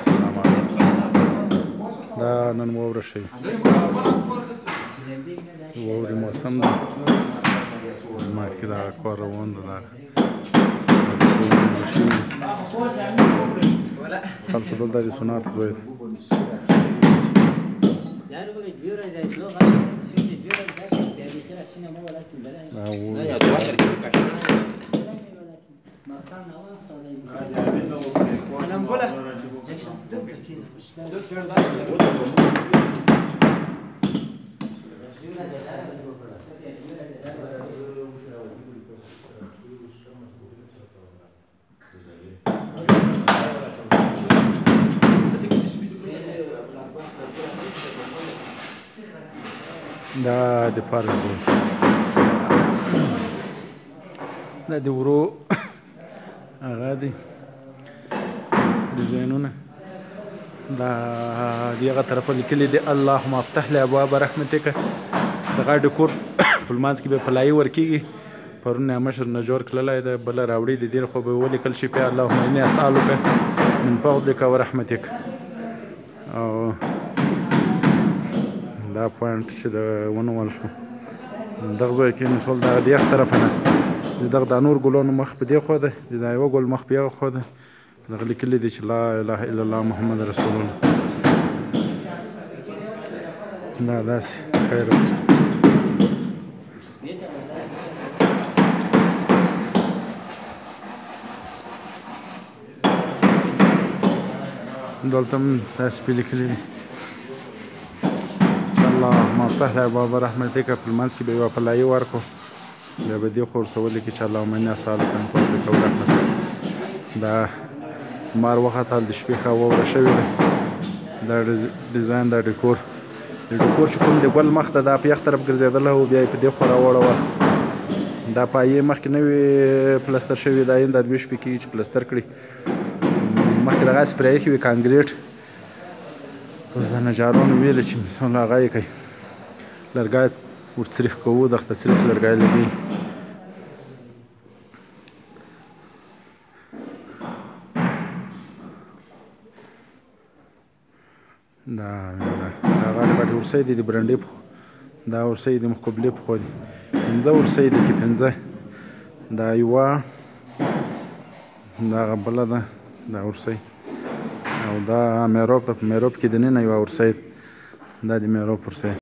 السلام علیکم. دا نن واوره شوې واورې موسم دی مات کې دغه کار روان ده دغه خلکو دلته د سونات ځای دی دا د پارک ځای دا د ورو هغه دی ډیزاینونه دا د هغه طرفه لیکلي دي اللهم افتح لي ابواب رحمتک دغه ډکور په لمانځ کې به پلایي ورکېږي پرون یې مشر نه جوړ کړلی ده بله راوړي د دې خو به ولیکل شي پې اللهم اني اسألک من فضلک ورحمتک او دا پوینټ چې د ونوول شو دغه ځای کې مثال دغه د یخ طرفه نه د دغه د نور ګلانو مخ په دې خوا ده د دا یوه ګل مخ په هغه خوا ده دغه لیکلي دي چې لا اله الا الله محمد رسول الله دا داسې خیر است دلته هم داسې پې لیکلي دي اللهم افتح لي ابواب رحمتک په لمانځ کې به یوه پلایي ورکړو بیا به دې خو ورته ولیکي چې اللهم اني اسألک من فضلک ورحمتک دا مار وختل د شپې ښه واوره شوې ده دا ډیزاین دا ډیکور د ډیکور چې کوم د ګل مخ ته دا په یخ طرف ګرځېدلی و بیا یې په دې خوا راواړول دا پایې مخکې نه وي پلستر شوي دا آینده دوې شپې کېږي چې پلستر کړي مخکې دغسې پرې ایښي وي کانکریټ اوس د نجارانو ویلې چې مثال هغه یې کوي لرګی ورسریښ کوو دغه ته سریښ لرګی لګوي دا هغه غټې ورسۍ دي د برنډې په دا ورسۍ د مقبلې په خوا دي پنځه ورسۍ دي کې پنځه دا یوه دغه بله ده دا ورسۍ او دا میروب ته په میروب کې دننه یوه ورسۍ ده دا د میروب ورسۍ